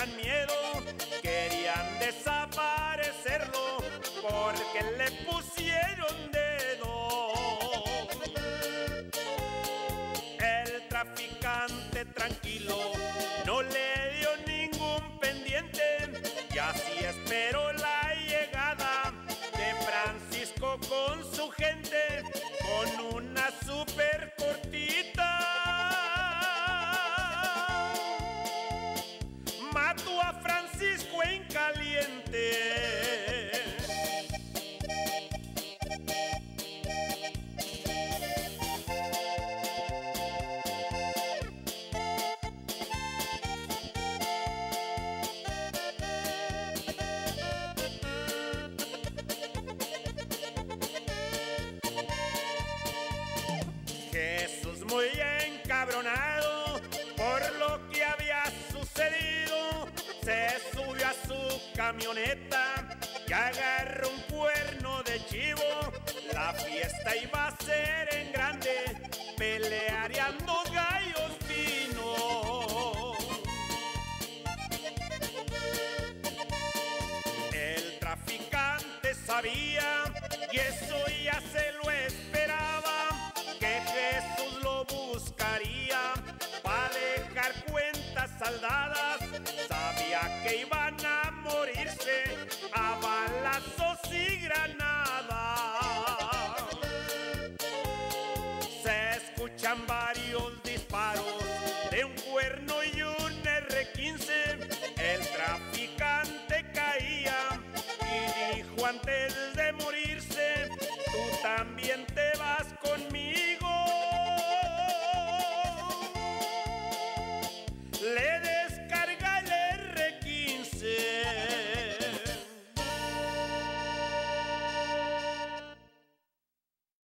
tenían miedo, querían desaparecerlo porque le pusieron dedo. El traficante tranquilo no le dio ningún pendiente y así esperó la llegada de Francisco con su gente con una super cortita. Mató a Francisco en caliente. Jesús, muy encabronado por lo que había sucedido, se subió a su camioneta y agarró un cuerno de chivo. La fiesta iba a ser en grande, pelearían dos gallos finos. El traficante sabía, y eso ya se lo esperaba, que Jesús lo buscaría para dejar cuentas saldadas.